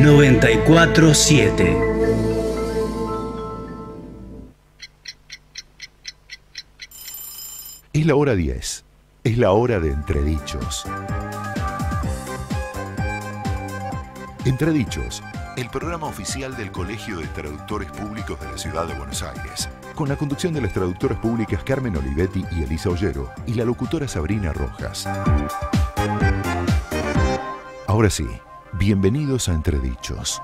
94.7. Es la hora 10. Es la hora de Entredichos. Entredichos, el programa oficial del Colegio de Traductores Públicos de la Ciudad de Buenos Aires, con la conducción de las traductoras públicas Carmen Olivetti y Elisa Ollero y la locutora Sabrina Rojas. Ahora sí, bienvenidos a Entredichos.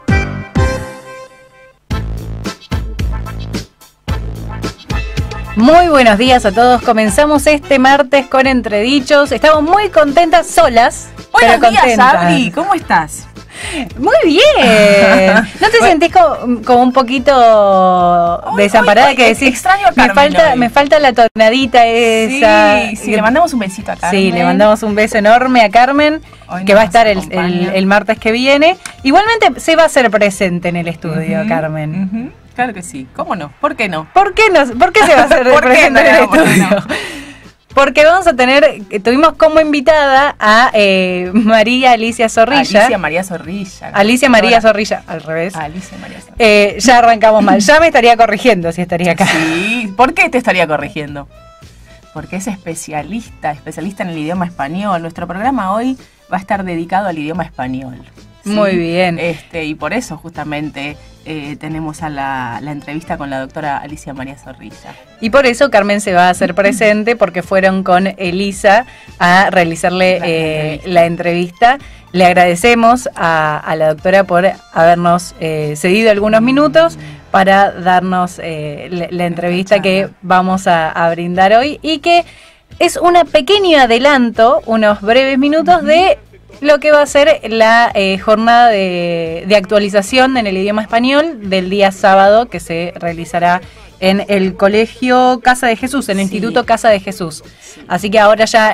Muy buenos días a todos. Comenzamos este martes con Entredichos. Estamos muy contentas solas. Buenos pero días, contentas. Sabri. ¿Cómo estás? Muy bien. ¿No te sentís como un poquito desamparada que decís? Extraño a Carmen me falta la tonadita esa. Sí, le mandamos un besito a Carmen. Sí, le mandamos un beso enorme a Carmen, Hoy que va a estar acompaña. el martes que viene. Igualmente se va a hacer presente en el estudio, Carmen. Claro que sí. ¿Cómo no? ¿Por qué no? ¿Por qué se va a hacer ¿Por qué presente en el no? ¿Por qué estudio? no? Porque tuvimos como invitada a María Alicia Zorrilla. Alicia María Zorrilla. Alicia María Zorrilla, al revés. Alicia María Zorrilla. Ya arrancamos mal. Ya me estaría corrigiendo si estaría acá. Sí. ¿Por qué te estaría corrigiendo? Porque es especialista en el idioma español. Nuestro programa hoy va a estar dedicado al idioma español. ¿Sí? Muy bien. Y por eso justamente tenemos a la entrevista con la doctora Alicia María Zorrilla. Y por eso Carmen se va a hacer presente, porque fueron con Elisa a realizarle la entrevista. Le agradecemos a la doctora por habernos cedido algunos minutos para darnos la entrevista que vamos a brindar hoy, y que es un pequeño adelanto, unos breves minutos de lo que va a ser la jornada de actualización en el idioma español del día sábado, que se realizará en el Colegio Casa de Jesús, en el Instituto Casa de Jesús. Así que ahora ya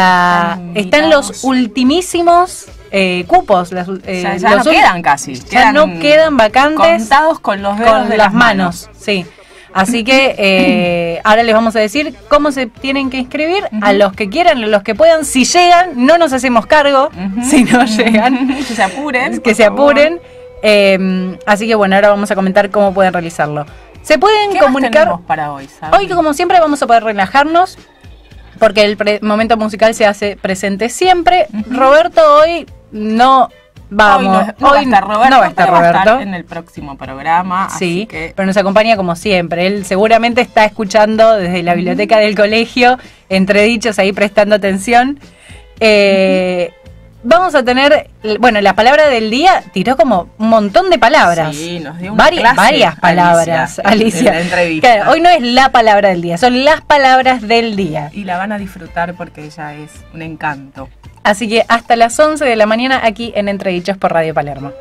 están los ultimísimos cupos. Ya no quedan casi. Ya no quedan vacantes. Contados con los dedos de las manos. Sí. Así que ahora les vamos a decir cómo se tienen que inscribir. A los que quieran, a los que puedan. Si llegan, no nos hacemos cargo. Si no llegan, que se apuren. Que se apuren. Así que bueno, ahora vamos a comentar cómo pueden realizarlo. Se pueden comunicar. Para hoy, ¿sabes? Hoy, como siempre, vamos a poder relajarnos, porque el momento musical se hace presente siempre. Roberto hoy no... Hoy no va a estar Roberto. Va a estar en el próximo programa. Sí, así que... pero nos acompaña como siempre. Él seguramente está escuchando desde la biblioteca del colegio, Entredichos, ahí prestando atención. Vamos a tener, la palabra del día tiró como un montón de palabras. Sí, nos dio una varias palabras, Alicia. En la entrevista. Claro, hoy no es la palabra del día, son las palabras del día. Y la van a disfrutar porque ella es un encanto. Así que hasta las 11 de la mañana aquí en Entredichos por Radio Palermo.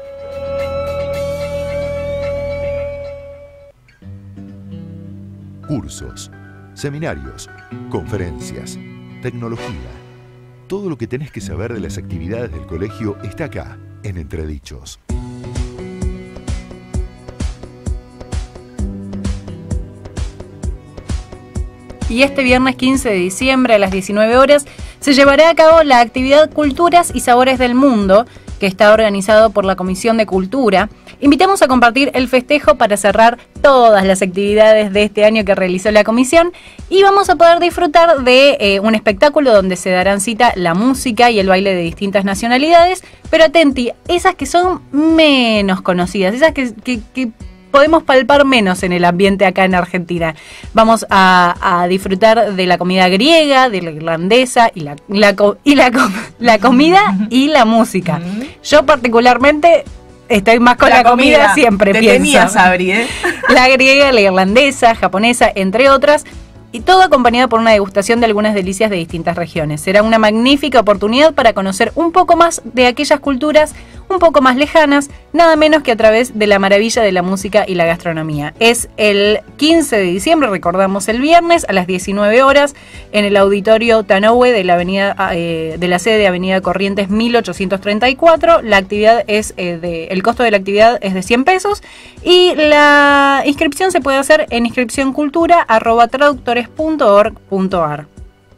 Cursos, seminarios, conferencias, tecnología. Todo lo que tenés que saber de las actividades del colegio está acá, en Entredichos. Y este viernes 15 de diciembre a las 19 horas se llevará a cabo la actividad Culturas y Sabores del Mundo, que está organizado por la Comisión de Cultura. Invitamos a compartir el festejo para cerrar todas las actividades de este año que realizó la comisión, y vamos a poder disfrutar de un espectáculo donde se darán cita la música y el baile de distintas nacionalidades, pero atenti, esas que son menos conocidas, esas que podemos palpar menos en el ambiente acá en Argentina. Vamos a disfrutar de la comida griega, de la irlandesa y la comida y la música. Yo particularmente estoy más con la comida siempre, pienso. Tenías, Sabri, ¿eh? La griega, la irlandesa, japonesa, entre otras. Y todo acompañado por una degustación de algunas delicias de distintas regiones. Será una magnífica oportunidad para conocer un poco más de aquellas culturas un poco más lejanas, nada menos que a través de la maravilla de la música y la gastronomía. Es el 15 de diciembre, recordamos el viernes, a las 19 horas, en el auditorio Tanoue de la avenida de la sede de Avenida Corrientes 1834. La actividad es el costo de la actividad es de 100 pesos y la inscripción se puede hacer en inscripcioncultura@traductores.org.ar.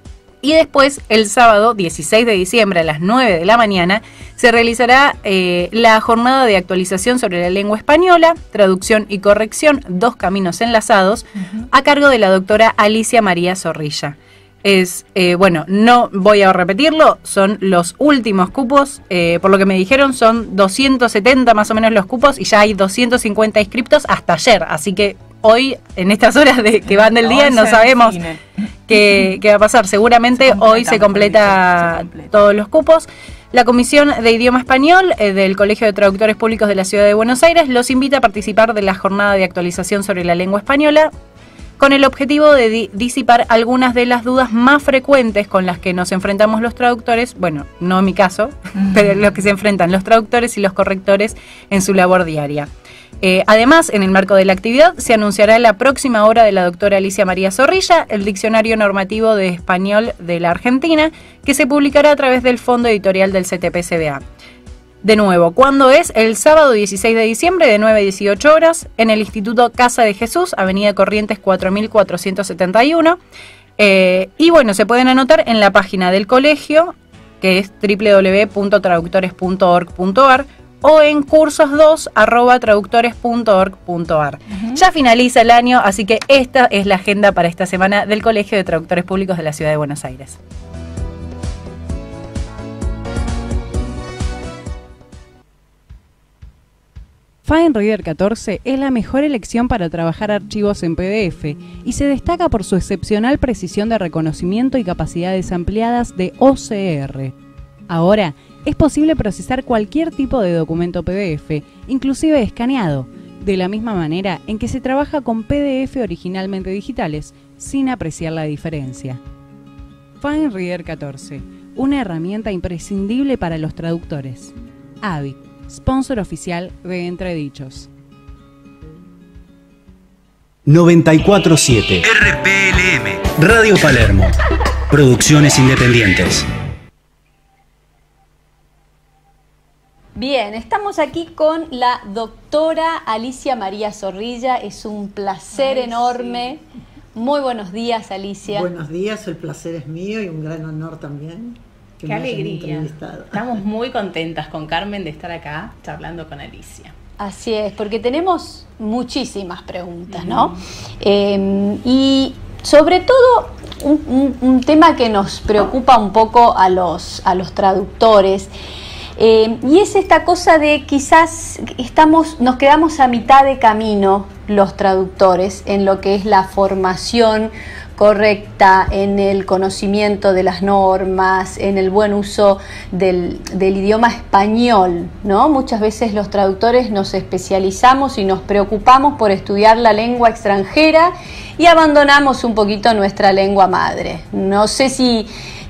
Y después, el sábado 16 de diciembre a las 9 de la mañana, se realizará la jornada de actualización sobre la lengua española, traducción y corrección, 2 caminos enlazados, a cargo de la doctora Alicia María Zorrilla. Bueno, no voy a repetirlo, son los últimos cupos, por lo que me dijeron son 270 más o menos los cupos y ya hay 250 inscriptos hasta ayer, así que hoy, en estas horas que van del día, no sabemos qué va a pasar. Seguramente hoy se completa todos los cupos. La Comisión de Idioma Español del Colegio de Traductores Públicos de la Ciudad de Buenos Aires los invita a participar de la jornada de actualización sobre la lengua española con el objetivo de disipar algunas de las dudas más frecuentes con las que nos enfrentamos los traductores, bueno, no en mi caso, pero los que se enfrentan los traductores y los correctores en su labor diaria. Además, en el marco de la actividad, se anunciará la próxima obra de la doctora Alicia María Zorrilla, el Diccionario Normativo de Español de la Argentina, que se publicará a través del Fondo Editorial del CTP-CBA. De nuevo, ¿cuándo es? El sábado 16 de diciembre de 9 a 18 horas en el Instituto Casa de Jesús, Avenida Corrientes 4471. Y bueno, se pueden anotar en la página del colegio, que es www.traductores.org.ar, o en cursos2@traductores.org.ar. Ya finaliza el año, así que esta es la agenda para esta semana del Colegio de Traductores Públicos de la Ciudad de Buenos Aires. FineReader 14 es la mejor elección para trabajar archivos en PDF y se destaca por su excepcional precisión de reconocimiento y capacidades ampliadas de OCR. Ahora, es posible procesar cualquier tipo de documento PDF, inclusive escaneado, de la misma manera en que se trabaja con PDF originalmente digitales, sin apreciar la diferencia. FineReader 14, una herramienta imprescindible para los traductores. AVI, sponsor oficial de Entredichos. 94.7 RPLM Radio Palermo. Producciones independientes. Bien, estamos aquí con la doctora Alicia María Zorrilla. Es un placer enorme. Sí. Muy buenos días, Alicia. Buenos días, el placer es mío y un gran honor también. Qué alegría. Estamos muy contentas con Carmen de estar acá charlando con Alicia. Así es, porque tenemos muchísimas preguntas, ¿no? Y sobre todo un tema que nos preocupa un poco a los traductores. Y es esta cosa de quizás nos quedamos a mitad de camino los traductores en lo que es la formación correcta, en el conocimiento de las normas, en el buen uso del idioma español, ¿no? Muchas veces los traductores nos especializamos y nos preocupamos por estudiar la lengua extranjera y abandonamos un poquito nuestra lengua madre. No sé si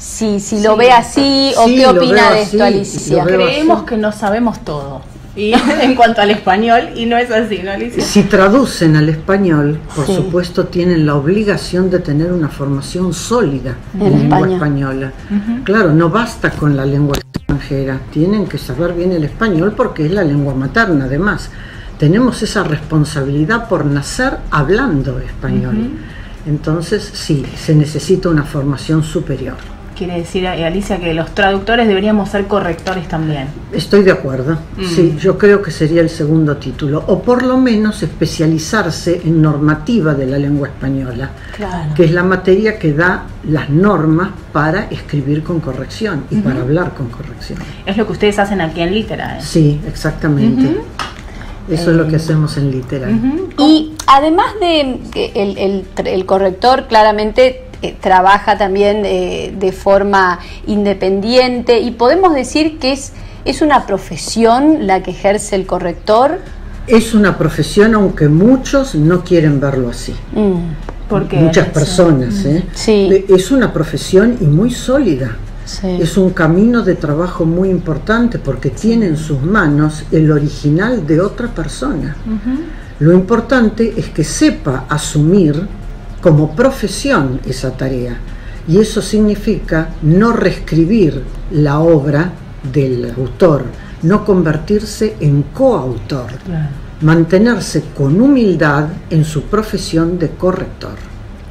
lo ve así o qué opina de esto, Alicia. Creemos que no sabemos todo en cuanto al español y no es así, ¿no, Alicia? Si traducen al español, por supuesto tienen la obligación de tener una formación sólida en lengua española. Claro, no basta con la lengua extranjera, tienen que saber bien el español porque es la lengua materna. Además, tenemos esa responsabilidad por nacer hablando español. Entonces, sí, se necesita una formación superior. Quiere decir, Alicia, que los traductores deberíamos ser correctores también. Estoy de acuerdo, sí, yo creo que sería el segundo título, o por lo menos especializarse en normativa de la lengua española, que es la materia que da las normas para escribir con corrección y para hablar con corrección. Es lo que ustedes hacen aquí en Litera, ¿eh? Sí, exactamente. Eso es lo que hacemos en Litera. Y además de que el corrector claramente trabaja también de forma independiente y podemos decir que es una profesión la que ejerce el corrector. Es una profesión, aunque muchos no quieren verlo así. ¿Por qué? Muchas personas. Sí. Es una profesión y muy sólida. Sí. Es un camino de trabajo muy importante porque tiene en sus manos el original de otra persona. Lo importante es que sepa asumir como profesión esa tarea, y eso significa no reescribir la obra del autor, no convertirse en coautor, mantenerse con humildad en su profesión de corrector.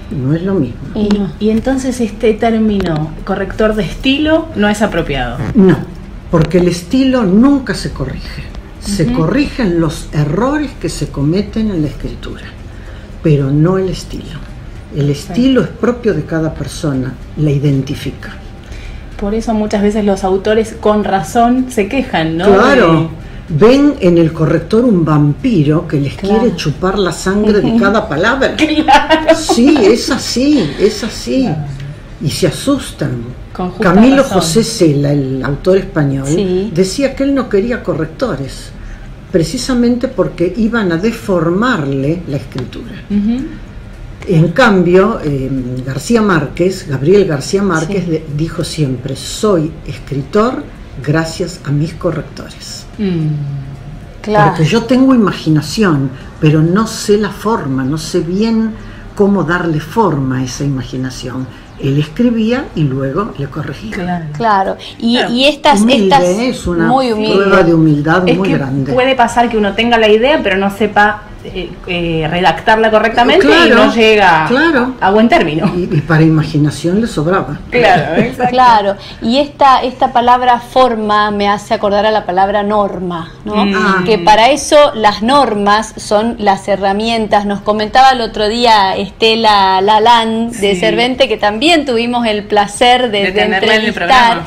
no es lo mismo. Y entonces este término corrector de estilo no es apropiado. No, porque el estilo nunca se corrige. Se corrigen los errores que se cometen en la escritura, pero no el estilo. El estilo es propio de cada persona, la identifica. Por eso muchas veces los autores con razón se quejan, ¿no? Claro, ven en el corrector un vampiro que les quiere chupar la sangre de cada palabra. Claro. Sí, es así, es así. Claro. Y se asustan. Camilo José Cela, el autor español, decía que él no quería correctores, precisamente porque iban a deformarle la escritura. En cambio, Gabriel García Márquez dijo siempre: soy escritor gracias a mis correctores. Claro. Porque yo tengo imaginación, pero no sé la forma, no sé bien cómo darle forma a esa imaginación. Él escribía y luego le corregía. Claro. Y estas es una muy prueba de humildad muy grande. Puede pasar que uno tenga la idea, pero no sepa redactarla correctamente y no llega a buen término. Y para imaginación le sobraba. Claro, exacto. Claro. Y esta palabra forma me hace acordar a la palabra norma, ¿no? Que para eso las normas son las herramientas. Nos comentaba el otro día Estela Lalán de Servente, que también tuvimos el placer de entrevistar.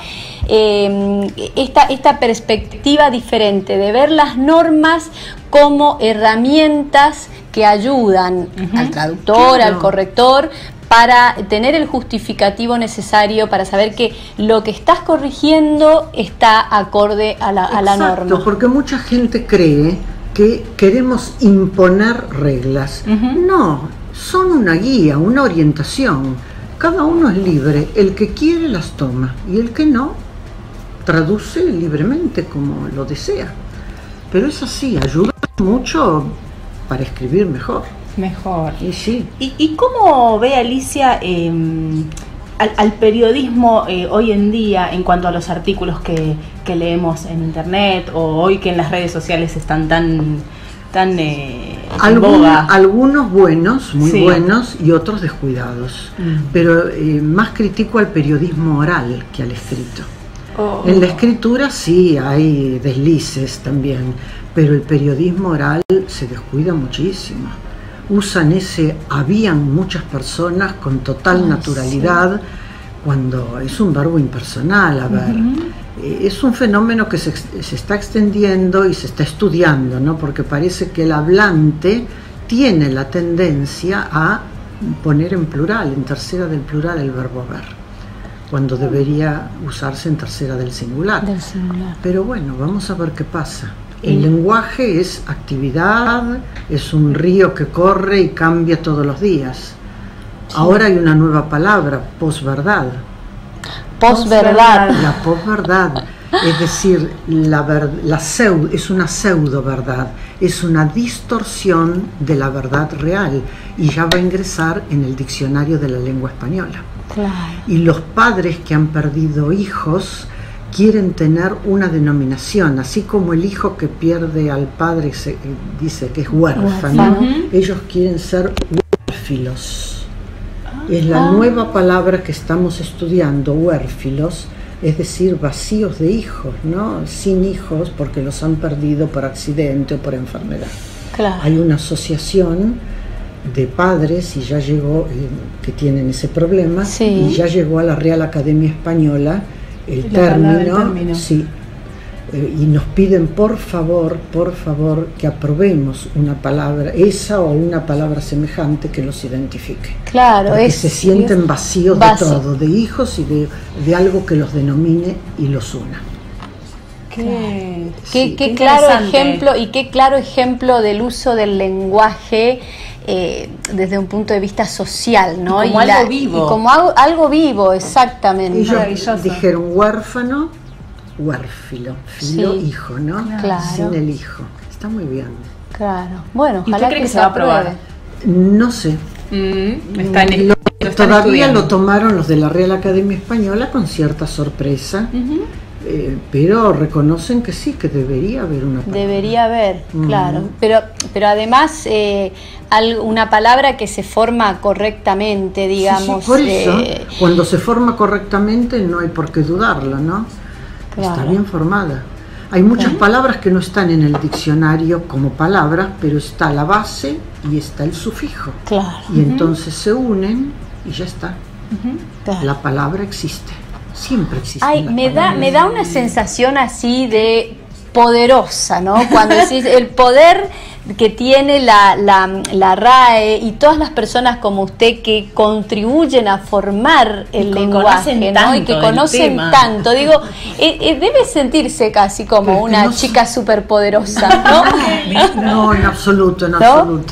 Esta perspectiva diferente de ver las normas como herramientas que ayudan al traductor, al corrector, para tener el justificativo necesario para saber que lo que estás corrigiendo está acorde a la norma. Exacto, porque mucha gente cree que queremos imponer reglas. No, son una guía, una orientación. Cada uno es libre, el que quiere las toma y el que no traduce libremente como lo desea. Pero es así, ayuda mucho para escribir mejor. Y sí. ¿Y cómo ve Alicia al periodismo hoy en día en cuanto a los artículos que leemos en internet, o hoy que en las redes sociales están tan en boga? Algunos buenos, muy buenos, y otros descuidados. Pero más critico al periodismo oral que al escrito. En la escritura sí hay deslices también, pero el periodismo oral se descuida muchísimo. Usan habían muchas personas con total naturalidad, cuando es un verbo impersonal. A ver, es un fenómeno que se está extendiendo y se está estudiando, ¿no? Porque parece que el hablante tiene la tendencia a poner en plural, en tercera del plural, el verbo haber, cuando debería usarse en tercera del singular. Pero bueno, vamos a ver qué pasa. El lenguaje es actividad, es un río que corre y cambia todos los días. Ahora hay una nueva palabra, posverdad. Posverdad. La posverdad, es decir, es una pseudo verdad, es una distorsión de la verdad real, y ya va a ingresar en el diccionario de la lengua española. Y los padres que han perdido hijos quieren tener una denominación, así como el hijo que pierde al padre dice que es huérfano, ellos quieren ser huérfilos. Es la nueva palabra que estamos estudiando, huérfilos, es decir, vacíos de hijos, ¿no? Sin hijos porque los han perdido por accidente o por enfermedad. Hay una asociación de padres y ya llegó, que tienen ese problema, y ya llegó a la Real Academia Española el término, y nos piden por favor que aprobemos una palabra, esa o una palabra semejante que los identifique. Porque se sienten vacíos de todo, de hijos y de algo que los denomine y los una. Qué claro ejemplo, y qué claro ejemplo del uso del lenguaje desde un punto de vista social, ¿no? Y como algo vivo. Y como algo vivo, exactamente. Ellos dijeron huérfano, huérfilo, filo, hijo, ¿no? Sin el hijo. Está muy bien. Bueno, ojalá. ¿Y usted cree que se va a aprobar? No sé. Todavía lo tomaron los de la Real Academia Española con cierta sorpresa. pero reconocen que sí, que debería haber una palabra. Debería haber, claro. Pero además, una palabra que se forma correctamente, digamos. Sí, por eso, cuando se forma correctamente no hay por qué dudarla, ¿no? Claro. Está bien formada. Hay muchas palabras que no están en el diccionario como palabras, pero está la base y está el sufijo. Claro. Y entonces se unen y ya está. Claro. La palabra existe. Siempre existe. Ay, me da una sensación así de poderosa, ¿no? Cuando decís el poder que tiene la RAE y todas las personas como usted que contribuyen a formar el lenguaje, ¿no? Y que conocen tanto. Digo, debe sentirse casi como una chica superpoderosa, ¿no? No, en absoluto, en absoluto.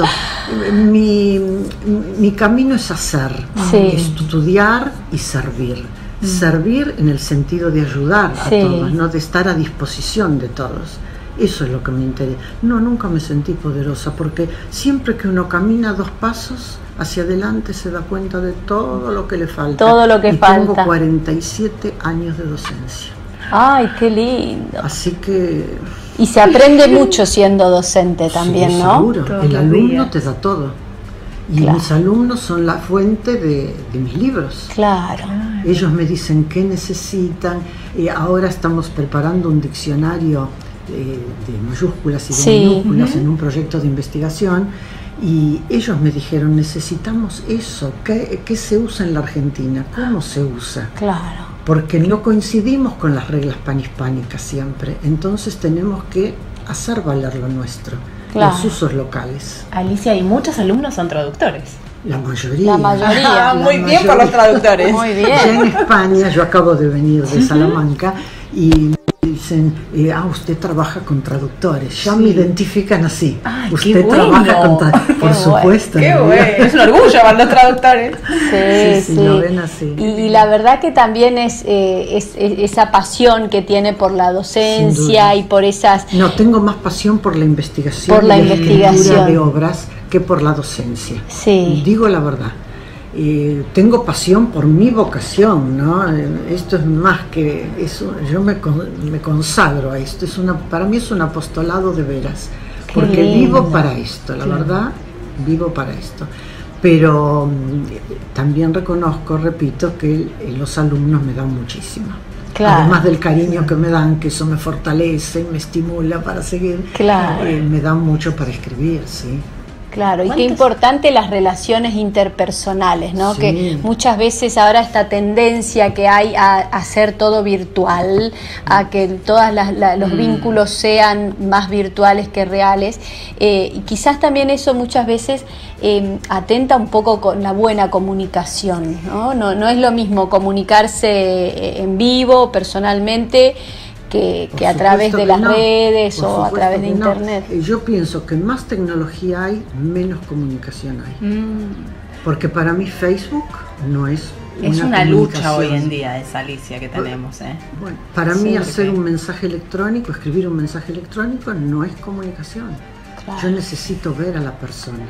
Mi camino es hacer, estudiar y servir. Servir en el sentido de ayudar a todos, no de estar a disposición de todos. Eso es lo que me interesa. No, nunca me sentí poderosa, porque siempre que uno camina 2 pasos hacia adelante se da cuenta de todo lo que le falta. Todo lo que falta. Tengo 47 años de docencia. Ay, qué lindo. Así que... Y se aprende mucho siendo docente también, ¿no? Seguro. El alumno te da todo. Y mis alumnos son la fuente de mis libros. Claro. Ellos me dicen qué necesitan. Ahora estamos preparando un diccionario de mayúsculas y de minúsculas en un proyecto de investigación. Y ellos me dijeron, necesitamos eso. ¿Qué se usa en la Argentina? ¿Cómo se usa? Claro. Porque no coincidimos con las reglas panhispánicas siempre. Entonces tenemos que hacer valer lo nuestro. Los usos locales. Alicia, y muchos alumnos son traductores. La mayoría. La mayoría. Muy bien por los traductores. Muy bien. Ya en España, yo acabo de venir de Salamanca y dicen, usted trabaja con traductores. Ya me identifican así. Ay, usted trabaja con traductores. Por supuesto. Qué bueno. Es un orgullo para los traductores. Sí, lo ven así. Y la verdad que también es esa pasión que tiene por la docencia y por esas... No, tengo más pasión por la investigación. Por la investigación de obras que por la docencia. Sí. Digo la verdad. Tengo pasión por mi vocación, ¿no? Esto es más que eso. Yo me consagro a esto. Para mí es un apostolado de veras, porque vivo para esto, la verdad, vivo para esto. Pero también reconozco, repito, que los alumnos me dan muchísimo. Claro. Además del cariño que me dan, que eso me fortalece, me estimula para seguir. Claro. Me dan mucho para escribir, sí. Claro, y qué importante las relaciones interpersonales, ¿no? Sí. Que muchas veces ahora esta tendencia que hay a hacer todo virtual, a que todos los vínculos sean más virtuales que reales, y quizás también eso muchas veces atenta un poco con la buena comunicación, ¿no? No es lo mismo comunicarse en vivo, personalmente, que a través de las redes o a través de internet. Yo pienso que más tecnología hay, menos comunicación hay. Porque para mí Facebook no es una lucha hoy en día esa, Alicia, que tenemos. Bueno, para mí hacer un mensaje electrónico, escribir un mensaje electrónico no es comunicación. Claro. Yo necesito ver a la persona.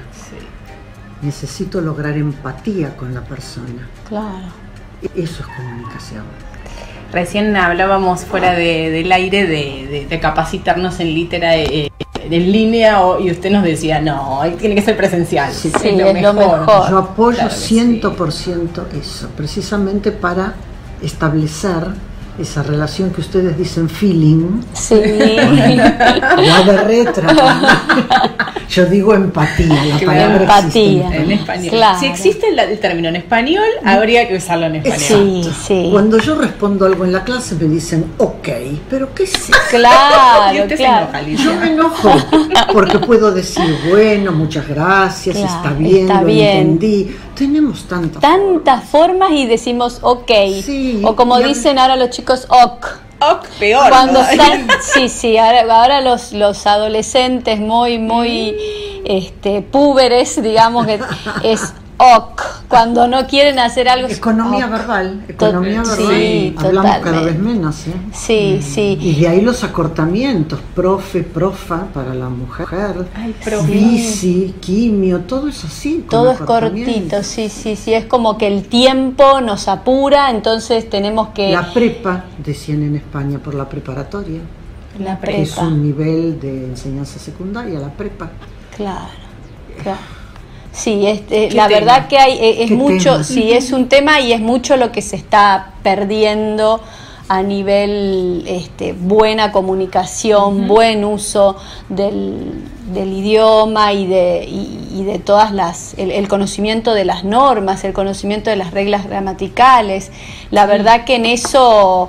Sí. Necesito lograr empatía con la persona. Claro. Eso es comunicación. Recién hablábamos fuera del aire de capacitarnos en litera en línea y usted nos decía, no, tiene que ser presencial. Sí, es lo mejor. Yo apoyo 100% eso, precisamente para establecer esa relación que ustedes dicen feeling. Sí. Va de retro. Yo digo empatía, la palabra empatía. Existe en español. Claro. Si existe el término en español, habría que usarlo en español. Sí. Cuando yo respondo algo en la clase me dicen, ok, pero ¿qué es eso? Claro, y usted claro. se enoja, Alicia. Yo me enojo porque puedo decir, bueno, muchas gracias, Claro, está bien, está lo bien. entendí. Tenemos tantas formas y decimos ok. Sí, o como dicen ahora los chicos, ok. Peor. Cuando están, sí, ahora los adolescentes muy púberes, digamos que es cuando no quieren hacer algo. Economía verbal, sí, hablamos cada vez menos, Sí, sí. Y de ahí los acortamientos, profe, profa para la mujer, profe. bici, quimio, todo es así. Todo es cortito, sí, es como que el tiempo nos apura, entonces tenemos que... La prepa, decían en España, por la preparatoria. La prepa. Es un nivel de enseñanza secundaria, la prepa. Claro. Sí, la verdad que es mucho, tema? Sí, es un tema y es mucho lo que se está perdiendo a nivel buena comunicación, buen uso del idioma y de todas el conocimiento de las normas, el conocimiento de las reglas gramaticales. La verdad que en eso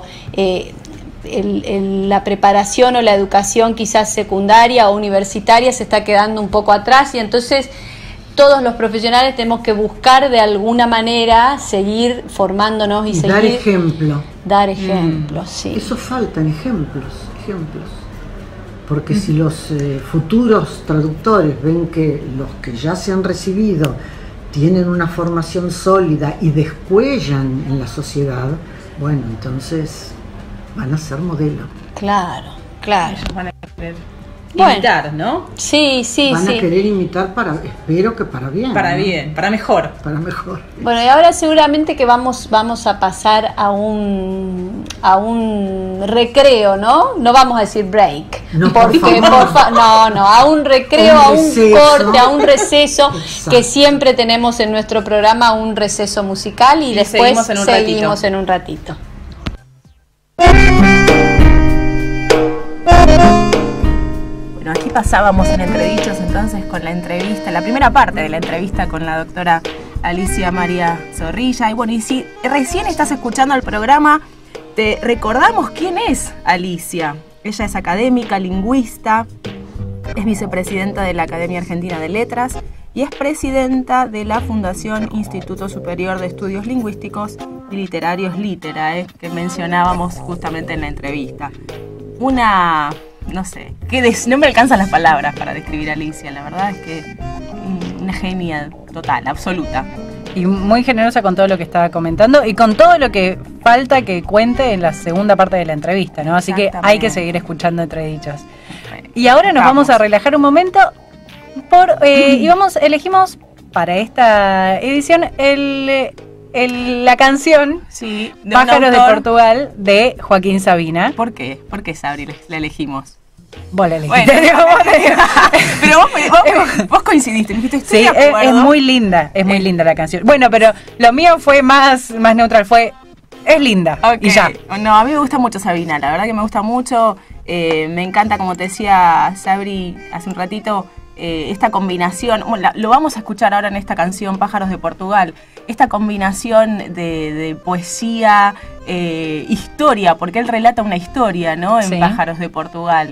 la preparación o la educación quizás secundaria o universitaria se está quedando un poco atrás y entonces todos los profesionales tenemos que buscar de alguna manera seguir formándonos y seguir... Dar ejemplo. Dar ejemplos, sí. Eso faltan ejemplos. Porque si los futuros traductores ven que los que ya se han recibido tienen una formación sólida y descuellan en la sociedad, bueno, entonces van a ser modelo. Claro. Ellos van a querer imitar, ¿no? Sí. Van a querer imitar espero que para bien. Para bien, para mejor. Bueno, y ahora seguramente que vamos a pasar a un recreo, ¿no? No vamos a decir break. No, porque a un recreo, a un corte, a un receso. Exacto. Que siempre tenemos en nuestro programa un receso musical y después seguimos en un ratito. Aquí pasábamos en Entredichos entonces con la entrevista, la primera parte de la entrevista con la doctora Alicia María Zorrilla. Y bueno, y si recién estás escuchando el programa, te recordamos quién es Alicia. Ella es académica, lingüista, es vicepresidenta de la Academia Argentina de Letras y es presidenta de la Fundación Instituto Superior de Estudios Lingüísticos y Literarios Litera, que mencionábamos justamente en la entrevista. No sé, no me alcanzan las palabras para describir a Alicia, la verdad es que una genia total, absoluta. Y muy generosa con todo lo que estaba comentando y con todo lo que falta que cuente en la segunda parte de la entrevista, ¿no? Así que hay que seguir escuchando Entredichos. Y ahora nos vamos a relajar un momento y elegimos para esta edición la canción Pájaros de Portugal de Joaquín Sabina. ¿Por qué? ¿Por qué, Sabri, la elegimos? Vos la elegiste. Pero vos coincidiste, dijiste, estoy de acuerdo. Es muy linda, muy linda la canción. Bueno, pero lo mío fue más neutral, es linda. Okay. Y ya. No, a mí me gusta mucho Sabina, la verdad que me gusta mucho. Me encanta, como te decía Sabri hace un ratito, esta combinación, lo vamos a escuchar ahora en esta canción Pájaros de Portugal, esta combinación de poesía, historia, porque él relata una historia, ¿no? En Pájaros de Portugal.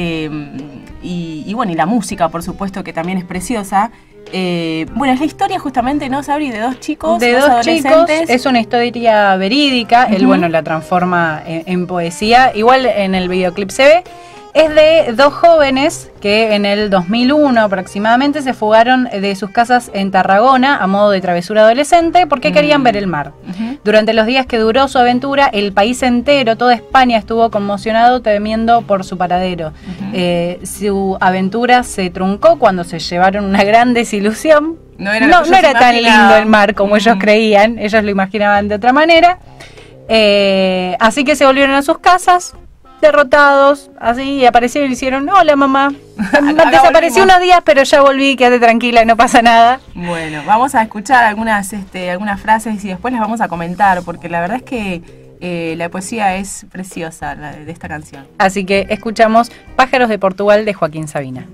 Y bueno, y la música, por supuesto, que también es preciosa. Bueno, es la historia justamente, ¿no, Sabri? De dos chicos, de dos adolescentes. Es una historia verídica, él, la transforma en poesía. Igual en el videoclip se ve. Es de dos jóvenes que en el 2001 aproximadamente se fugaron de sus casas en Tarragona a modo de travesura adolescente porque querían ver el mar. Durante los días que duró su aventura, el país entero, toda España estuvo conmocionado temiendo por su paradero. Su aventura se truncó cuando se llevaron una gran desilusión. No era tan lindo el mar como ellos creían, ellos lo imaginaban de otra manera. Así que se volvieron a sus casas, derrotados, así, y aparecieron y hicieron, hola mamá, desaparecí unos días, pero ya volví, quédate tranquila, no pasa nada. Bueno, vamos a escuchar algunas frases y después las vamos a comentar, porque la verdad es que la poesía es preciosa de esta canción. Así que escuchamos Pájaros de Portugal de Joaquín Sabina.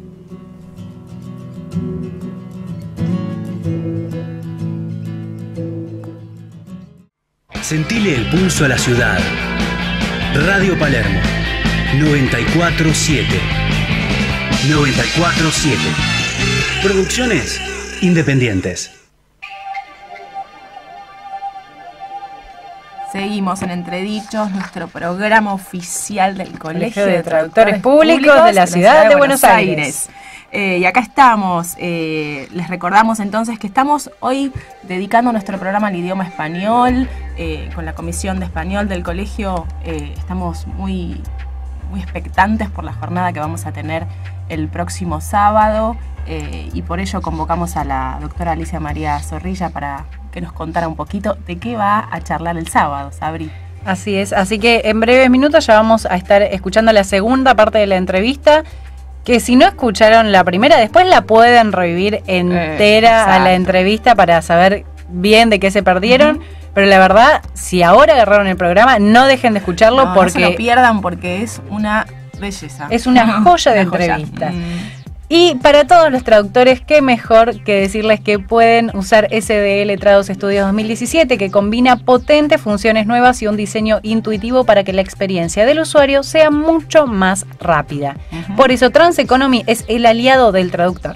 Sentile el pulso a la ciudad. Radio Palermo 947. Producciones independientes. Seguimos en Entredichos, nuestro programa oficial del Colegio de Traductores Públicos de la Ciudad de Buenos Aires. Y acá estamos. Les recordamos entonces que estamos hoy dedicando nuestro programa al idioma español, con la Comisión de Español del colegio. Estamos muy expectantes por la jornada que vamos a tener el próximo sábado, y por ello convocamos a la doctora Alicia María Zorrilla para que nos contara un poquito de qué va a charlar el sábado, Sabri. Así es, así que en breves minutos ya vamos a estar escuchando la segunda parte de la entrevista, que si no escucharon la primera, después la pueden revivir entera a la entrevista para saber bien de qué se perdieron. Pero la verdad, si ahora agarraron el programa, no dejen de escucharlo, porque no se lo pierdan, porque es una belleza. Es una joya de entrevistas. Y para todos los traductores, qué mejor que decirles que pueden usar SDL Trados Studio 2017, que combina potentes funciones nuevas y un diseño intuitivo para que la experiencia del usuario sea mucho más rápida. Por eso Transeconomy es el aliado del traductor.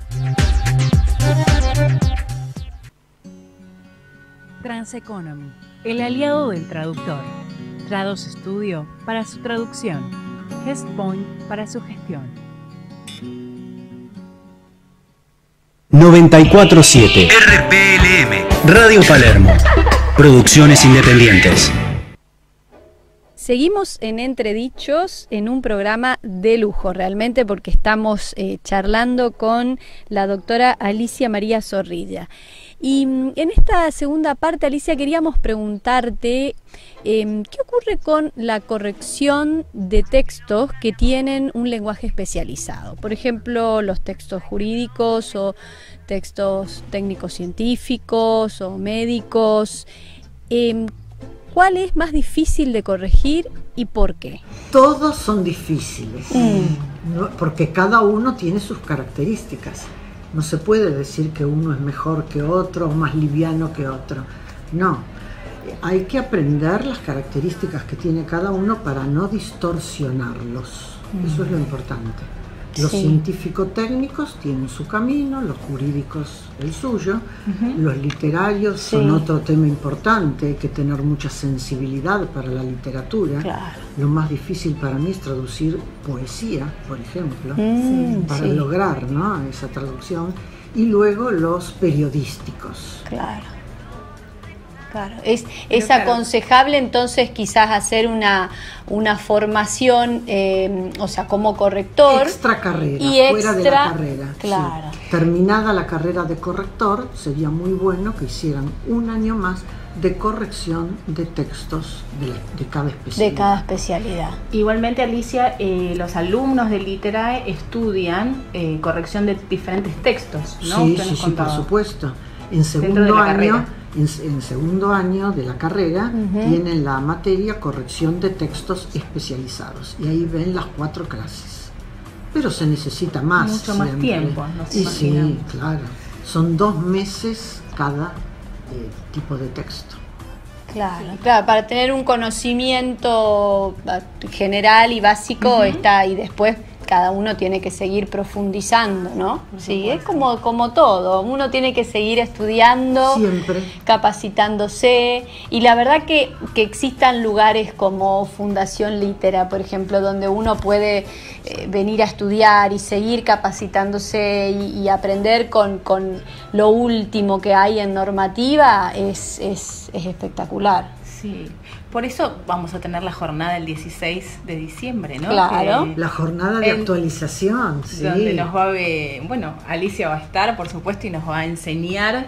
Transeconomy, el aliado del traductor. Trados Studio para su traducción. GestPoint para su gestión. 94.7 RPLM Radio Palermo. Producciones independientes. Seguimos en Entredichos, en un programa de lujo realmente, porque estamos charlando con la doctora Alicia María Zorrilla. Y en esta segunda parte, Alicia, queríamos preguntarte qué ocurre con la corrección de textos que tienen un lenguaje especializado. Por ejemplo, los textos jurídicos o textos técnicos científicos o médicos. ¿Cuál es más difícil de corregir y por qué? Todos son difíciles, porque cada uno tiene sus características. No se puede decir que uno es mejor que otro o más liviano que otro. No, hay que aprender las características que tiene cada uno para no distorsionarlos. Eso es lo importante. Los científico-técnicos tienen su camino, los jurídicos el suyo, los literarios son otro tema importante, hay que tener mucha sensibilidad para la literatura. Claro. Lo más difícil para mí es traducir poesía, por ejemplo, para lograr, ¿no?, esa traducción. Y luego los periodísticos. Claro. Claro, es aconsejable entonces quizás hacer una formación, o sea, como corrector. Extra carrera, fuera de la carrera. Claro. Sí. Terminada la carrera de corrector, sería muy bueno que hicieran un año más de corrección de textos de cada especialidad. De cada especialidad. Igualmente, Alicia, los alumnos del Literae estudian corrección de diferentes textos, ¿no? Sí, por supuesto. En segundo año... En segundo año de la carrera tienen la materia corrección de textos especializados y ahí ven las 4 clases. Pero se necesita más. Mucho más tiempo, ¿no? Sí, claro. Son 2 meses cada tipo de texto. Claro, para tener un conocimiento general y básico está, y después cada uno tiene que seguir profundizando, ¿no? Sí, es como todo, uno tiene que seguir estudiando, siempre capacitándose, y la verdad que existan lugares como Fundación Litera, por ejemplo, donde uno puede venir a estudiar y seguir capacitándose y aprender con lo último que hay en normativa, es espectacular. Sí. Por eso vamos a tener la jornada el 16 de diciembre, ¿no? Claro. La jornada de actualización, sí. Donde nos va a Alicia va a estar, por supuesto, y nos va a enseñar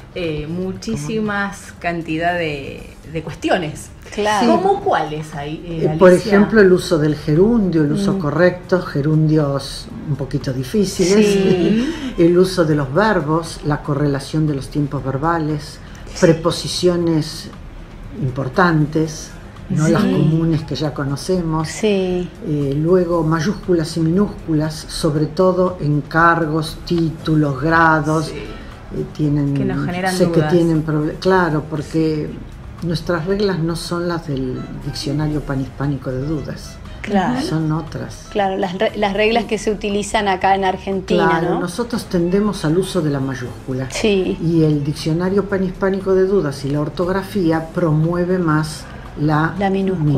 muchísimas cantidad de cuestiones. Claro. ¿Cómo cuáles hay, Alicia? Por ejemplo, el uso del gerundio, el uso correcto, gerundios un poquito difíciles, el uso de los verbos, la correlación de los tiempos verbales, preposiciones importantes, no las comunes que ya conocemos, luego mayúsculas y minúsculas, sobre todo encargos, títulos, grados, tienen, que nos generan dudas. Que tienen claro, porque nuestras reglas no son las del diccionario panhispánico de dudas. Claro. Son otras. Claro, las reglas que se utilizan acá en Argentina, claro, ¿no? Nosotros tendemos al uso de la mayúscula. Sí. Y el diccionario panhispánico de dudas y la ortografía promueve más la minúscula.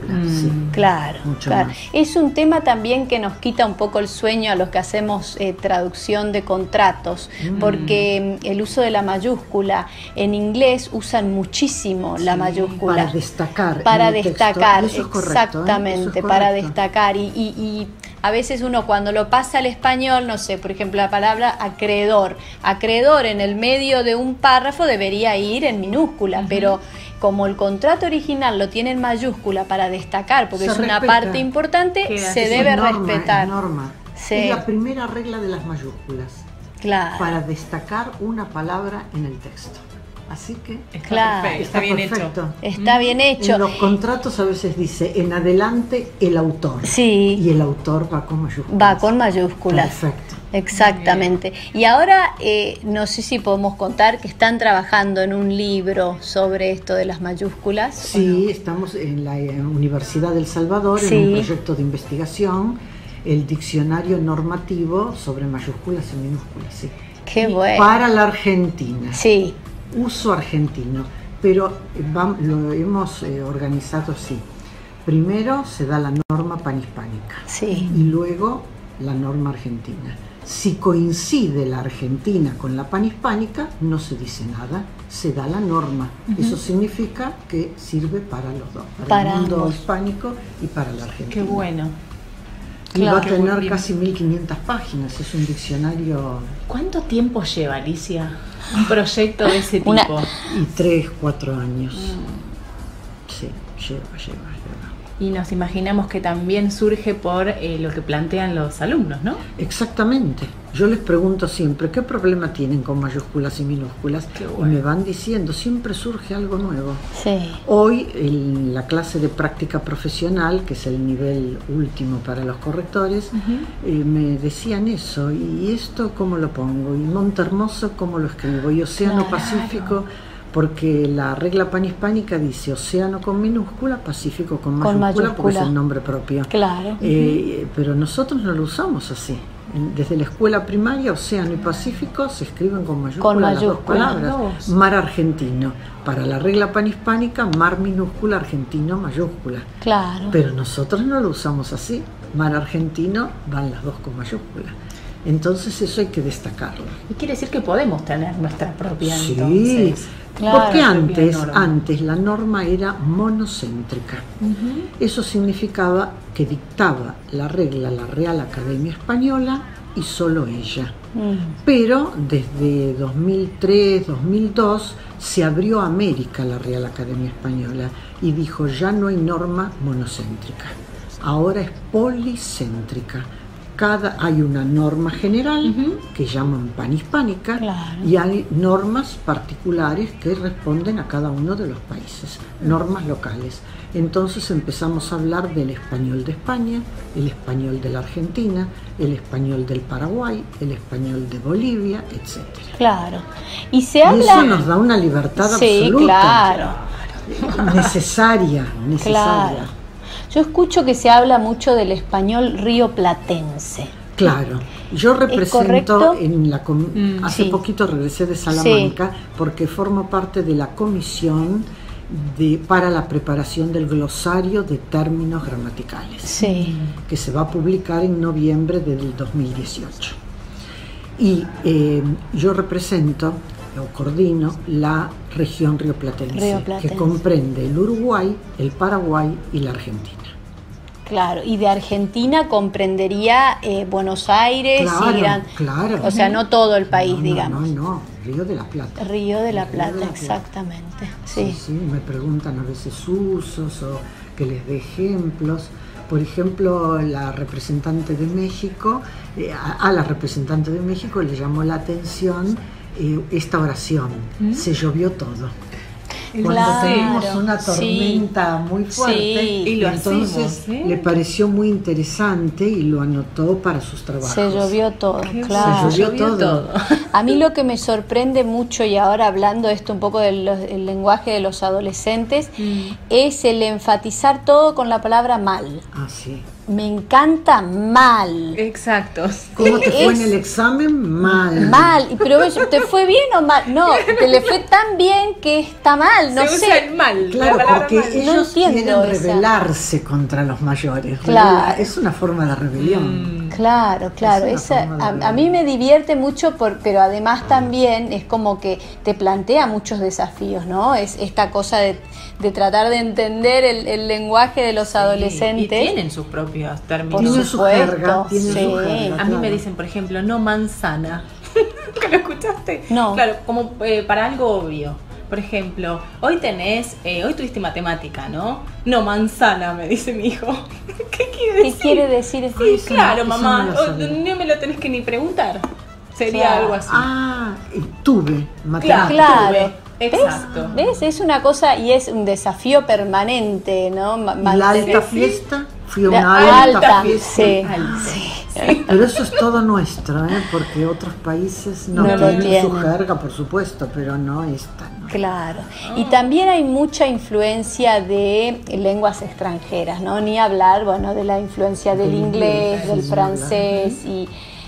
Sí, claro, mucho claro. más. Es un tema también que nos quita un poco el sueño a los que hacemos traducción de contratos, porque el uso de la mayúscula en inglés usan muchísimo la mayúscula. Para destacar. Para en el destacar, texto. Eso es correcto, exactamente, eso es para correcto. destacar. Y a veces uno cuando lo pasa al español, no sé, por ejemplo la palabra acreedor. Acreedor en el medio de un párrafo debería ir en minúscula, pero como el contrato original lo tiene en mayúscula para destacar, porque es una parte importante, se debe respetar. Es norma. Sí. Es la primera regla de las mayúsculas. Claro. Para destacar una palabra en el texto. Así que Claro. Está bien perfecto. hecho. Está bien hecho. En los contratos a veces dice en adelante el autor. Sí. Y el autor va con mayúsculas. Va con mayúsculas. Perfecto. Exactamente. Y ahora no sé si podemos contar que están trabajando en un libro sobre esto de las mayúsculas. Sí, estamos en la Universidad del Salvador Sí. en un proyecto de investigación, el diccionario normativo sobre mayúsculas y minúsculas. Sí. Qué bueno. Para la Argentina. Sí. Uso argentino, pero lo hemos organizado así. Primero se da la norma panhispánica Sí. y luego la norma argentina. Si coincide la argentina con la panhispánica, no se dice nada, se da la norma. Eso significa que sirve para los dos, para el mundo ambos. hispánico y para la Argentina. Qué bueno. Y va a Claro. tener casi 1500 páginas, es un diccionario ¿Cuánto tiempo lleva, Alicia, un proyecto de ese tipo? Una- y 3, 4 años. Sí, lleva. Y nos imaginamos que también surge por lo que plantean los alumnos, ¿no? Exactamente. Yo les pregunto siempre, ¿qué problema tienen con mayúsculas y minúsculas? Qué Y bueno. me van diciendo, siempre surge algo nuevo. Sí. Hoy, en la clase de práctica profesional, que es el nivel último para los correctores, me decían eso, ¿y esto cómo lo pongo? ¿Y Montehermoso cómo lo escribo? ¿Y Océano Claro. Pacífico? Porque la regla panhispánica dice Océano con minúscula, Pacífico con mayúscula, porque es mayúscula. el nombre propio. Claro. Pero nosotros no lo usamos así. Desde la escuela primaria, Océano y Pacífico se escriben con mayúscula, Con las dos mayúscula. palabras. Dos. Mar argentino. Para la regla panhispánica, mar minúscula, argentino mayúscula. Claro. Pero nosotros no lo usamos así. Mar argentino van las dos con mayúscula. Entonces eso hay que destacarlo. Y quiere decir que podemos tener nuestra propia, Sí, entonces. Claro, porque propia norma. antes la norma era monocéntrica. Eso significaba que dictaba la regla la Real Academia Española y solo ella. Pero desde 2003, 2002 se abrió a América la Real Academia Española y dijo ya no hay norma monocéntrica, ahora es policéntrica. Hay una norma general que llaman panhispánica Claro. y hay normas particulares que responden a cada uno de los países, normas locales. Entonces empezamos a hablar del español de España, el español de la Argentina, el español del Paraguay, el español de Bolivia, etc. Claro. Y se Y habla. eso nos da una libertad Sí, absoluta, claro. necesaria. Claro. Yo escucho que se habla mucho del español rioplatense. Claro, yo represento correcto? en la hace sí. poquito regresé de Salamanca porque formo parte de la comisión para la preparación del glosario de términos gramaticales, Sí. que se va a publicar en noviembre del 2018. Y yo represento o coordino la región rioplatense, que comprende el Uruguay, el Paraguay y la Argentina. Claro, y de Argentina comprendería Buenos Aires Claro, y claro. O sea, no todo el país, digamos. No, Río de la Plata. Río de la Plata, Río de la Plata. exactamente. Sí, me preguntan a veces usos o que les dé ejemplos. Por ejemplo, la representante de México, a la representante de México le llamó la atención esta oración, se llovió todo. Cuando Claro, tenemos una tormenta muy fuerte, Sí. Y lo entonces hacemos, ¿eh? le pareció muy interesante y lo anotó para sus trabajos. Se llovió todo, claro. Se llovió todo. A mí lo que me sorprende mucho, y ahora hablando esto un poco del lenguaje de los adolescentes, es el enfatizar todo con la palabra mal. Ah, sí. me encanta mal. Exacto. ¿Cómo te fue en el examen? Mal. Mal. Pero ¿te fue bien o mal? No, te le fue tan bien que está mal. No Se sé. usa el mal. Claro, porque mal. ellos quieren esa. rebelarse contra los mayores. Claro. Es una forma de rebelión. Claro. A mí me divierte mucho, pero además también es como que te plantea muchos desafíos, ¿no? Es esta cosa de tratar de entender el lenguaje de los adolescentes. Y tienen sus propios términos. Tienen su jerga, tienen su jerga. A mí me dicen, por ejemplo, no manzana. ¿Que lo escuchaste? No. Claro, como para algo obvio. Por ejemplo, hoy tuviste matemática, ¿no? No manzana, me dice mi hijo. ¿Qué quiere decir? ¿Qué quiere decir? Sí, claro, mamá. no No me lo tenés que ni preguntar. Sería Claro. algo así. Tuve matemáticas. Claro. Exacto. ¿Ves? Es una cosa y es un desafío permanente, ¿no? La alta fiesta, fui a una alta fiesta. Sí. Sí. Pero eso es todo nuestro, porque otros países no lo tienen su tienen. jerga, por supuesto, pero no esta. ¿no? Claro. Y también hay mucha influencia de lenguas extranjeras, ¿no? Ni hablar, bueno, de la influencia del inglés, del francés y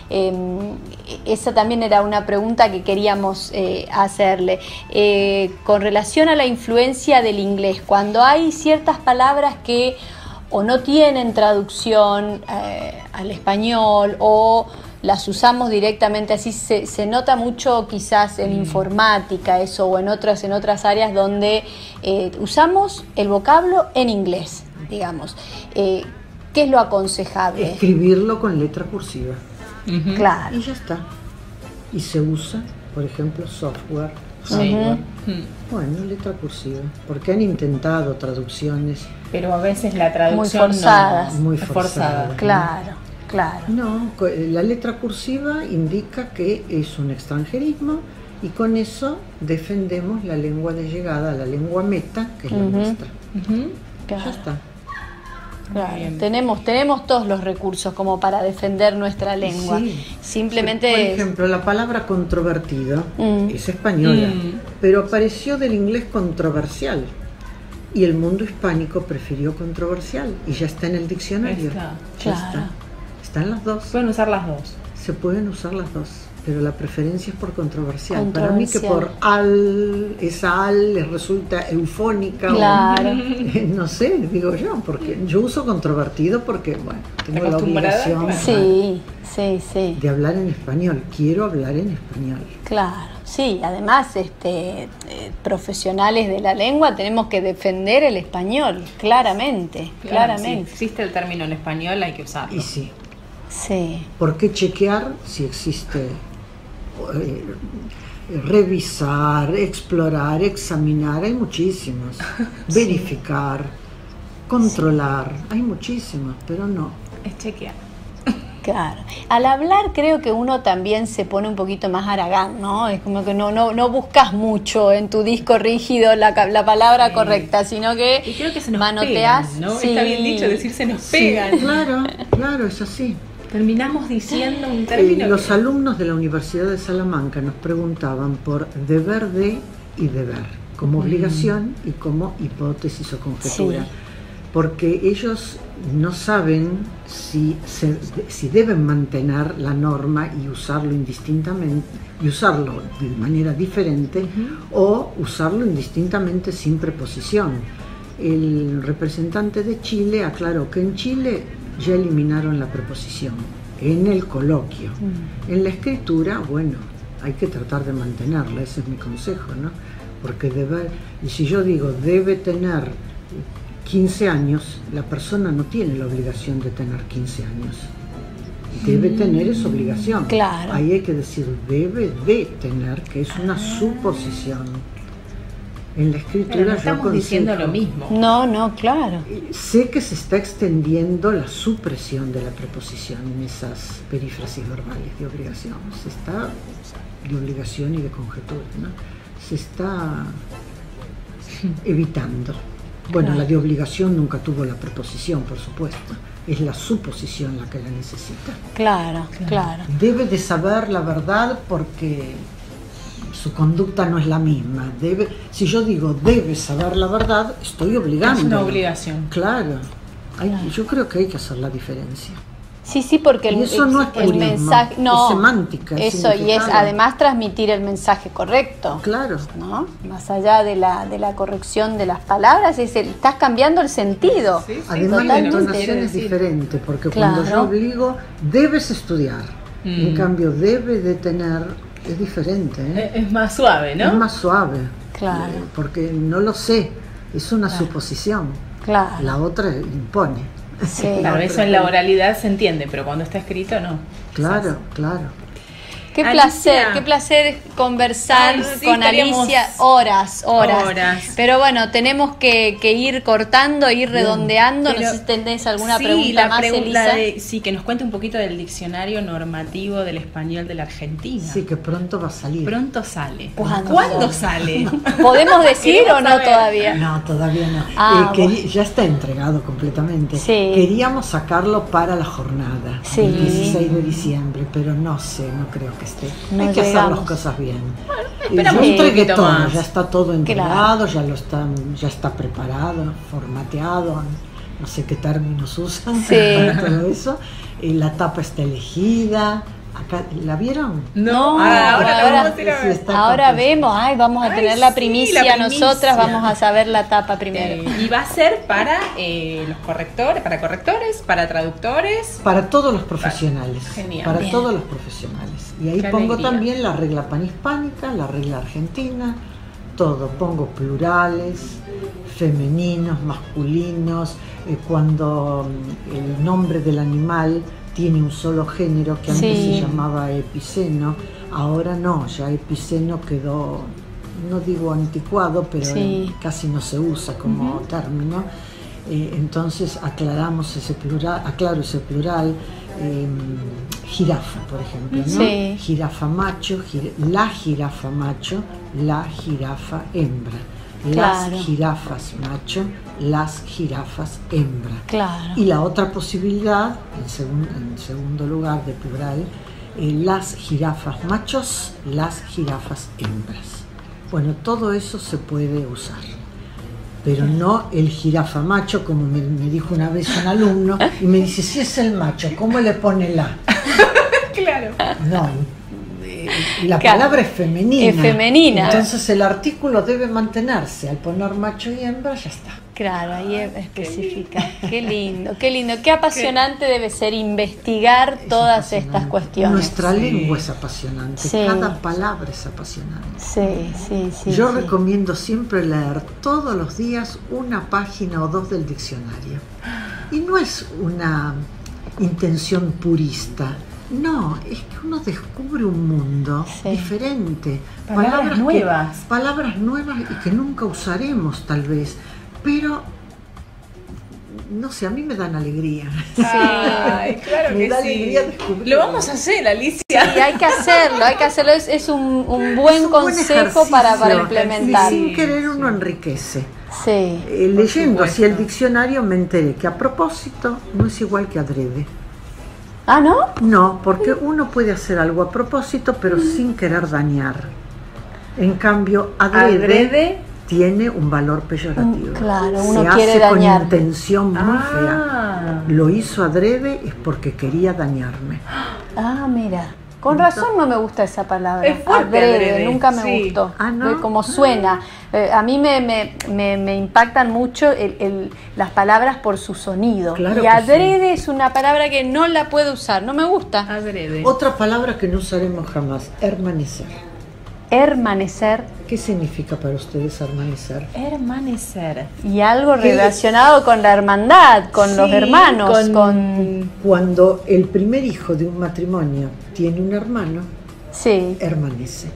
esa también era una pregunta que queríamos hacerle. Con relación a la influencia del inglés, cuando hay ciertas palabras que o no tienen traducción al español o las usamos directamente así, se nota mucho quizás en informática eso o en otras áreas donde usamos el vocablo en inglés, digamos. ¿Qué es lo aconsejable? Escribirlo con letra cursiva. Claro. Y ya está. Y se usa, por ejemplo, software. Sí. Bueno, letra cursiva. Porque han intentado traducciones. Pero a veces la traducción Muy forzadas. Muy es forzada. Claro. No, la letra cursiva indica que es un extranjerismo y con eso defendemos la lengua de llegada, la lengua meta, que es la nuestra. Claro. Ya está. Claro. Tenemos todos los recursos como para defender nuestra lengua. Sí. Simplemente Por ejemplo, la palabra controvertido es española, pero apareció del inglés controversial y el mundo hispánico prefirió controversial y ya está en el diccionario. Claro. Están las dos. Pueden usar las dos. Se pueden usar las dos, pero la preferencia es por controversial. Para mí que por esa les resulta eufónica. Claro. No sé, digo yo, porque yo uso controvertido porque, bueno, tengo la obligación Sí. de hablar en español. Quiero hablar en español. Claro, sí. Además, profesionales de la lengua tenemos que defender el español, claramente. Si existe el término en español, hay que usarlo. Y sí. Sí. ¿Por qué chequear si existe? Revisar, explorar, examinar, hay muchísimos. Verificar, controlar, hay muchísimos, pero no. Es chequear. Claro. Al hablar creo que uno también se pone un poquito más haragán, ¿no? Es como que no buscas mucho en tu disco rígido la palabra correcta, sino que y creo que se nos manoteas. Pegan, ¿no? Sí. Está bien dicho, decir se nos pegan. Claro, es así. Terminamos diciendo un término. Los alumnos de la Universidad de Salamanca nos preguntaban por deber de y deber, como obligación y como hipótesis o conjetura. Sí. Porque ellos no saben si deben mantener la norma y usarlo indistintamente, y usarlo de manera diferente, o usarlo indistintamente sin preposición. El representante de Chile aclaró que en Chile ya eliminaron la preposición en el coloquio. En la escritura, bueno, hay que tratar de mantenerla, ese es mi consejo, ¿no? Porque si yo digo debe tener 15 años, la persona no tiene la obligación de tener 15 años. Debe tener esa obligación. Claro. Ahí hay que decir debe de tener, que es una suposición. En la escritura pero no estamos diciendo lo mismo. No, claro. Sé que se está extendiendo la supresión de la preposición en esas perífrasis verbales de obligación. Se está de obligación y de conjetura, ¿no? Se está evitando. Bueno, la de obligación nunca tuvo la preposición, por supuesto. Es la suposición la que la necesita. Claro. Debe de saber la verdad porque su conducta no es la misma. Si yo digo debe saber la verdad, estoy obligando. Es una obligación. Claro. Yo creo que hay que hacer la diferencia. Sí, porque eso no es el mensaje, no, es semántica. Eso, y es además transmitir el mensaje correcto. Claro. ¿No? Más allá de la corrección de las palabras, estás cambiando el sentido. Sí, además la entonación es diferente, porque cuando yo digo, debes estudiar, en cambio debe de tener, es diferente. Es más suave, ¿no? Es más suave. Claro. Porque no lo sé, es una suposición. Claro. La otra impone. Sí, claro, eso en la oralidad se entiende, pero cuando está escrito no. Claro, claro. Qué placer conversar con Alicia, horas. Pero bueno, tenemos que ir cortando, ir redondeando. No sé si tenés alguna pregunta más, Elisa. Sí, que nos cuente un poquito del diccionario normativo del español de la Argentina. Sí, que pronto va a salir. Pronto sale. ¿Cuándo sale? ¿Podemos decir o no todavía? No, todavía no. Ya está entregado completamente. Sí. Queríamos sacarlo para la jornada, el 16 de diciembre, pero no sé, no creo que esté. Hay que hacer las cosas bien. Esperamos yo entregué todo, más. Ya está todo entregado, ya está preparado, formateado, no sé qué términos usan para todo eso. La tapa está elegida. Acá, ¿la vieron? No, ahora vemos, vamos a tener la primicia nosotras, vamos a saber la tapa primero. Y va a ser para los correctores, para traductores. Para todos los profesionales. Genial. Para todos los profesionales. Y ahí pongo también la regla panhispánica, la regla argentina, todo. Pongo plurales, femeninos, masculinos, cuando el nombre del animal tiene un solo género, que antes se llamaba epiceno, ahora no, ya epiceno quedó, no digo anticuado, pero casi no se usa como término. Entonces aclaro ese plural, jirafa, por ejemplo, ¿no? Jirafa macho, la jirafa macho, la jirafa hembra. Las jirafas macho, las jirafas hembra. Claro. Y la otra posibilidad, en segundo lugar de plural, las jirafas machos, las jirafas hembras. Bueno, todo eso se puede usar, pero no el jirafa macho, como me dijo una vez un alumno, y me dice, si es el macho, ¿cómo le pone la? Claro. No, la palabra es femenina. Es femenina. Entonces el artículo debe mantenerse. Al poner macho y hembra ya está. Claro, ahí especifica. Qué lindo. Qué apasionante debe ser investigar todas estas cuestiones. Nuestra lengua es apasionante. Cada palabra es apasionante. Sí. Yo recomiendo siempre leer todos los días una página o dos del diccionario. Y no es una intención purista. No, es que uno descubre un mundo diferente, palabras nuevas y que nunca usaremos tal vez, pero no sé, a mí me dan alegría. Ay, claro me que da sí. alegría descubrir. Lo vamos a hacer, Alicia. Sí, hay que hacerlo, es un buen consejo para implementar. Y sin querer uno enriquece. Leyendo así el diccionario me enteré que a propósito no es igual que adrede. ¿Ah, no? No, porque uno puede hacer algo a propósito, pero sin querer dañar. En cambio, adrede tiene un valor peyorativo. Claro, uno se quiere hace dañar. Con intención muy fea. Lo hizo adrede es porque quería dañarme. Mira. Con razón no me gusta esa palabra. Es fuerte, adrede. Nunca me gustó. ¿no? Como suena. A mí me impactan mucho las palabras por su sonido. Claro y adrede es una palabra que no la puedo usar, no me gusta. Adrede. Otra palabra que no usaremos jamás, hermanecer. Hermanecer. ¿Qué significa para ustedes hermanecer? Hermanecer. Y algo relacionado con la hermandad, con los hermanos. Cuando el primer hijo de un matrimonio tiene un hermano, hermanece.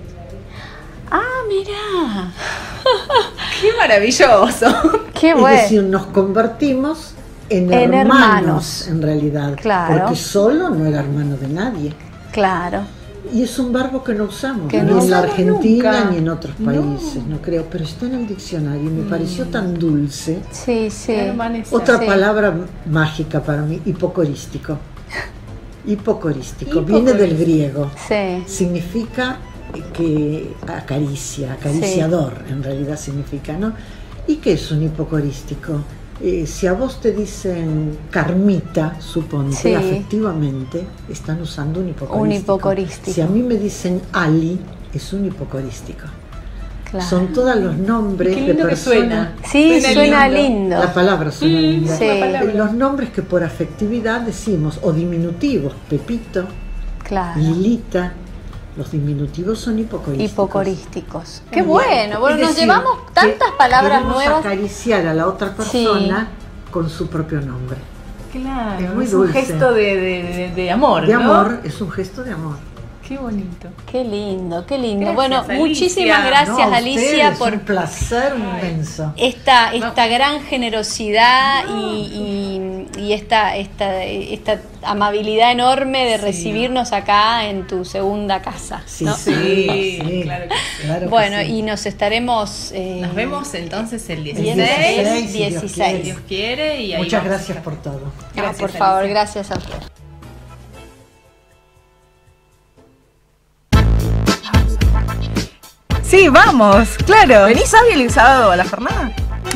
Mira. Qué maravilloso. Qué bueno. Es decir, nos convertimos en hermanos en realidad. Claro. Porque solo no era hermano de nadie. Claro. Y es un verbo que no usamos, ni en la Argentina nunca. Ni en otros países, no creo, pero está en el diccionario y me pareció tan dulce. Sí. Otra palabra mágica para mí, hipocorístico. Hipocorístico, viene del griego. Significa que acariciador, en realidad significa, ¿no? ¿Y qué es un hipocorístico? Si a vos te dicen Carmita, suponte, afectivamente, están usando un hipocorístico. Un hipocorístico. Si a mí me dicen Ali, es un hipocorístico. Claro. Son todos los nombres de personas. Suena. Sí, suena lindo. La palabra suena linda. Sí. Los nombres que por afectividad decimos, o diminutivos, Pepito, claro. Lilita. Los diminutivos son hipocorísticos. Qué bueno. Bueno, nos llevamos tantas palabras nuevas. Acariciar a la otra persona con su propio nombre. Claro, es muy es dulce. Un gesto de amor. De ¿no? amor, es un gesto de amor. Qué bonito. Qué lindo, qué lindo. Gracias, bueno, Alicia. muchísimas gracias, Alicia, por un placer inmenso. Esta gran generosidad y esta amabilidad enorme de recibirnos acá en tu segunda casa. Sí, ¿no? Sí, claro que sí. Claro bueno, que sí. y nos estaremos... nos vemos entonces el 16. 16. Si Dios quiere. Y ahí muchas gracias por todo. Gracias, por favor, gracias a usted. Sí, vamos, claro. ¿Venís hoy el sábado a la jornada?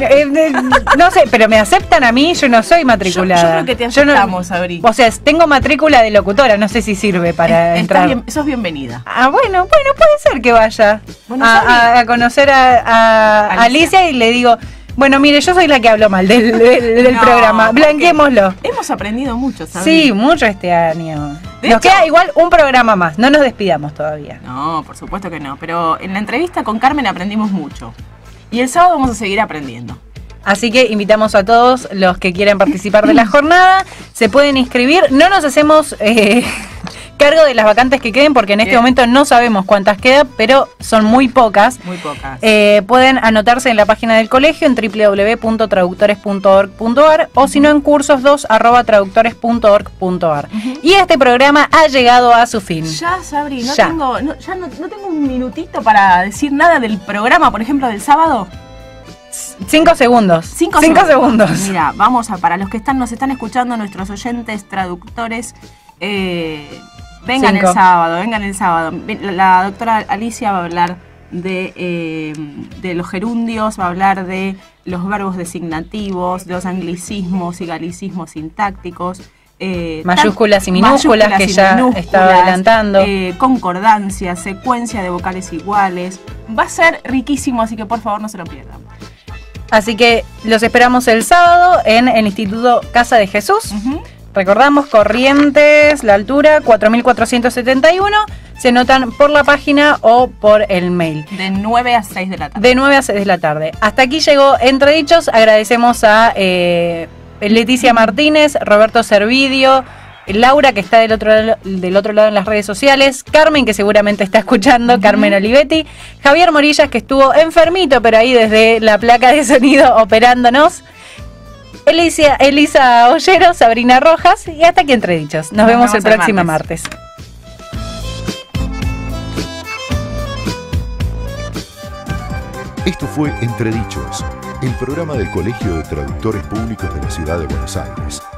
No sé, pero me aceptan a mí, yo no soy matriculada. Yo creo que te aceptamos, Sabri. O sea, tengo matrícula de locutora, no sé si sirve para entrar. Sos bienvenida. Ah, bueno, puede ser que vaya a conocer a Alicia y le digo, bueno, mire, yo soy la que hablo mal del programa, blanquémoslo. Hemos aprendido mucho, ¿sabes? Sí, mucho este año. Nos queda igual un programa más, no nos despidamos todavía. No, por supuesto que no, pero en la entrevista con Carmen aprendimos mucho. Y el sábado vamos a seguir aprendiendo. Así que invitamos a todos los que quieran participar de la jornada, se pueden inscribir, no nos hacemos cargo de las vacantes que queden porque en este momento no sabemos cuántas quedan, pero son muy pocas. Muy pocas. Pueden anotarse en la página del colegio en www.traductores.org.ar o si no en cursos2@traductores.org.ar. Y este programa ha llegado a su fin. Ya, Sabri, no tengo un minutito para decir nada del programa, por ejemplo, del sábado. 5 segundos. 5 segundos. Mira, para los que nos están escuchando, nuestros oyentes traductores, vengan el sábado. La doctora Alicia va a hablar de los gerundios, va a hablar de los verbos designativos, de los anglicismos y galicismos sintácticos. Mayúsculas y minúsculas que ya estaba adelantando. Concordancia, secuencia de vocales iguales. Va a ser riquísimo, así que por favor no se lo pierdan. Así que los esperamos el sábado en el Instituto Casa de Jesús. Recordamos, Corrientes, la altura, 4471. Se anotan por la página o por el mail. De 9 a 6 de la tarde. De 9 a 6 de la tarde. Hasta aquí llegó Entredichos. Agradecemos a Leticia Martínez, Roberto Servidio, Laura, que está del otro lado en las redes sociales, Carmen, que seguramente está escuchando, Carmen Olivetti, Javier Morillas, que estuvo enfermito, pero ahí desde la placa de sonido operándonos, Elisa Ollero, Sabrina Rojas, y hasta aquí Entredichos. Nos vemos el próximo martes. Esto fue Entredichos, el programa del Colegio de Traductores Públicos de la Ciudad de Buenos Aires.